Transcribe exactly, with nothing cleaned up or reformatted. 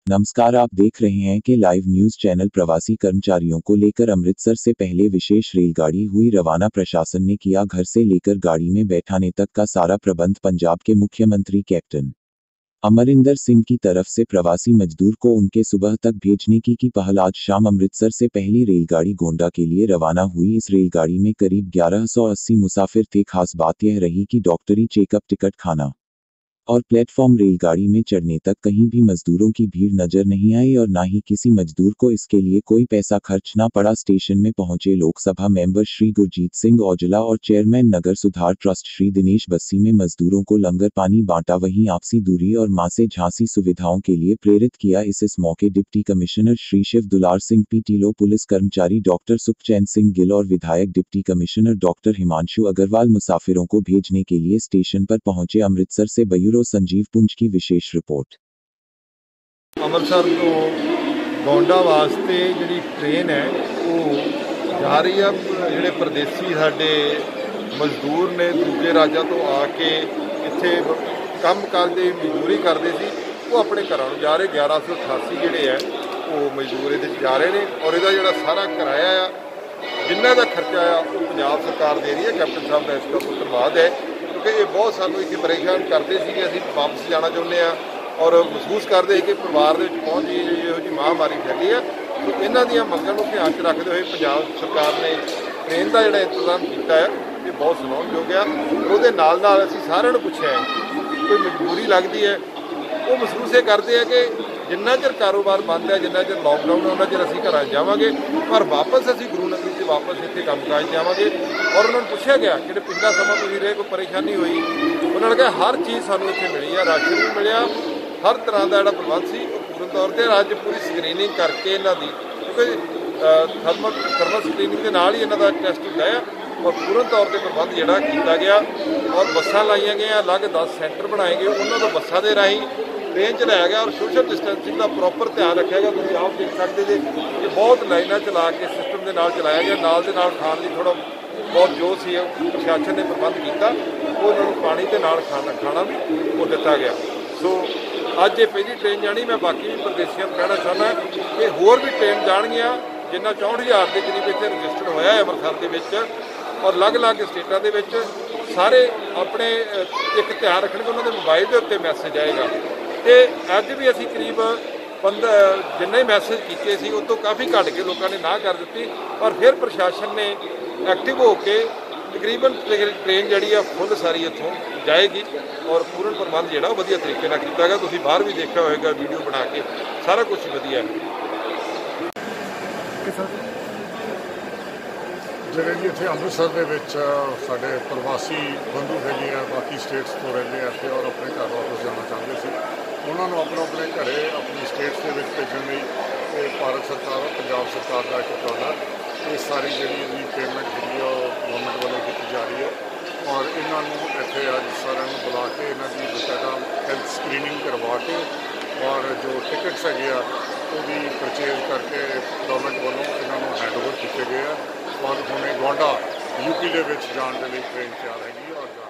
नमस्कार, आप देख रहे हैं कि लाइव न्यूज चैनल। प्रवासी कर्मचारियों को लेकर अमृतसर से पहले विशेष रेलगाड़ी हुई रवाना। प्रशासन ने किया घर से लेकर गाड़ी में बैठाने तक का सारा प्रबंध। पंजाब के मुख्यमंत्री कैप्टन अमरिंदर सिंह की तरफ से प्रवासी मजदूर को उनके सुबह तक भेजने की की पहल। आज शाम अमृतसर से पहली रेलगाड़ी गोंडा के लिए रवाना हुई। इस रेलगाड़ी में करीब ग्यारह सौ अस्सी मुसाफिर थे। खास बात यह रही कि डॉक्टरी चेकअप, टिकट, खाना और प्लेटफॉर्म रेलगाड़ी में चढ़ने तक कहीं भी मजदूरों की भीड़ नजर नहीं आई और ना ही किसी मजदूर को इसके लिए कोई पैसा खर्च ना पड़ा। स्टेशन में पहुंचे लोकसभा मेंबर श्री गुरजीत सिंह औजला और चेयरमैन नगर सुधार ट्रस्ट श्री दिनेश बस्सी में मजदूरों को लंगर पानी बांटा। वहीं आपसी दूरी और मां से झांसी सुविधाओं के लिए प्रेरित किया। इस इस मौके डिप्टी कमिश्नर श्री शिव दुलार सिंह पीटीलो, पुलिस कर्मचारी डॉक्टर सुखचैन सिंह गिल और विधायक deputy commissioner doctor Himanshu Aggarwal मुसाफिरों को भेजने के लिए स्टेशन पर पहुंचे। अमृतसर से ब्यूरो संजीव पुंज की विशेष रिपोर्ट। अमृतसर तो गोंडा वास्ते जी ट्रेन है वो जा रही है। जोड़े परदेसी साडे मजदूर ने दूजे राज्यों तो आके इत्थे काम करते मजदूरी करते सी, वो अपने घरों जा रहे। ग्यारह सौ अठासी जोड़े है वो मजदूर ये जा रहे हैं और यदा जो सारा किराया आ जिन्हों का खर्चा आ वो पंजाब सरकार दे रही है। कैप्टन साहब का इसका बहुत धन्यवाद है, क्योंकि ये बहुत सानू इतने परेशान करते थे कि असीं वापस जाना चाहते हैं और महसूस करते हैं कि परिवार के पहुँच जो जी महामारी फैली है। तो इन्हों दी मंगों को ध्यान च रखते हुए पंजाब सरकार ने ट्रेन का जोड़ा इंतजाम किया है, ये बहुत सुनाउणयोग आ। वो नाल नाल असीं सारिਆਂ ਨੂੰ पुछया कोई मजबूरी लगती है, वो महसूस ये करते हैं कि जिन्ना चर कारोबार बंद है, जिन्ना चर लॉकडाउन है, उन्ना चर असीं घर जावांगे, पर वापस असीं गुरु नगरी से वापस इत्थे कामकाज जावांगे। और उन्होंने पूछा गया कि पिछला समा तुसीं रहे कोई परेशानी हुई, उन्होंने कहा हर चीज़ सानूं इत्थे मिली है, राशन भी मिलिया, हर तरह का जोड़ा प्रबंध सी पूर्ण तौर पर। अज पूरी स्क्रीनिंग करके इन्हां दी, क्योंकि थर्मल थर्मल स्क्रीनिंग के नाल ही इन्हां दा टेस्ट हुंदा है और पूर्ण तौर पर प्रबंध जोड़ा किया गया और बसां लाइया गई, अलग दस सेंटर बनाए गए, उन्होंने तो बसां के राही ट्रेन च लाया गया और सोशल डिस्टेंसिंग का प्रॉपर ध्यान रखा गया। तुम आप देख सकते थे कि बहुत लाइना चला के सिस्टम के नाल चलाया गया। नाल दे नाल खाण की थोड़ा बहुत जो सी प्रशासन ने प्रबंध किया, वो उन्होंने पानी के नाल खाना खाना भी वो दिता गया। सो अज ये पहली ट्रेन जानी। मैं बाकी भी प्रदेशियों को कहना चाहना कि होर भी ट्रेन जाणगियां, जिन्ना चौंठ हज़ार के करीब इत्थे रजिस्टर्ड होया है अमृतसर के और अलग अलग स्टेटों के सारे अपने एक ध्यान रखणगे, उन्होंने मोबाइल के उत्ते मैसेज आएगा। तो अज भी असी करीब पंद्रह जिन्ने मैसेज किए सी उस तो काफ़ी घट के लोगों ने ना कर दी, पर फिर प्रशासन ने एक्टिव होकर तकरीबन ट्रेन जी है फुल सारी इतों जाएगी और पूर्ण प्रबंध जोड़ा वधिया तरीके नाल कीता गया। तुसीं बाहर भी देखा होगा वीडियो बना के, सारा कुछ वधिया है। ਜਿਹੜੇ ਜੀ ਇੱਥੇ ਅੰਮ੍ਰਿਤਸਰ ਦੇ ਵਿੱਚ ਸਾਡੇ ਪ੍ਰਵਾਸੀ ਬੰਧੂ ਹੈਗੇ ਆ, ਬਾਕੀ ਸਟੇਟਸ ਤੋਂ ਰਹਿੰਦੇ ਆ ਇੱਥੇ ਔਰ ਆਪਣੇ ਘਰ ਵਾਪਸ ਜਾਣਾ ਚਾਹੁੰਦੇ ਸੀ, ਉਹਨਾਂ ਨੂੰ ਆਪਣੇ ਆਪਣੇ ਘਰੇ ਆਪਣੀ ਸਟੇਟਸ ਦੇ ਵਿੱਚ ਭੇਜਣ ਲਈ ਇਹ ਭਾਰਤ ਸਰਕਾਰ ਪੰਜਾਬ ਸਰਕਾਰ ਦਾ ਇੱਕ ਉਪਰਾਲਾ ਇਹ ਸਾਰੀ ਜਿਹੜੀ ਇਹਦੀ ਪੇਮੈਂਟ ਹੈਗੀ ਆ ਉਹ ਗਵਰਨਮੈਂਟ ਵੱਲੋਂ ਕੀਤੀ ਜਾ ਰਹੀ ਹੈ। ਔਰ ਇਹਨਾਂ ਨੂੰ ਇੱਥੇ ਅੱਜ ਸਾਰਿਆਂ ਨੂੰ ਬੁਲਾ ਕੇ ਇਹਨਾਂ ਦੀ ਬਕਾਇਦਾ ਹੈਲਥ ਸਕਰੀਨਿੰਗ ਕਰਵਾ ਕੇ ਔਰ ਜੋ ਟਿਕਟਸ ਹੈਗੇ ਆ ਉਹਦੀ ਪਰਚੇਜ਼ ਕਰਕੇ ਗਵਰਨਮੈਂਟ ਵੱਲੋਂ ਇਹਨਾਂ ਨੂੰ ਹੈਂਡਓਵਰ ਕੀਤੇ ਗਏ ਆ। और हमने गोंडा यूपी के जाने के लिए ट्रेन तैयार हैगी और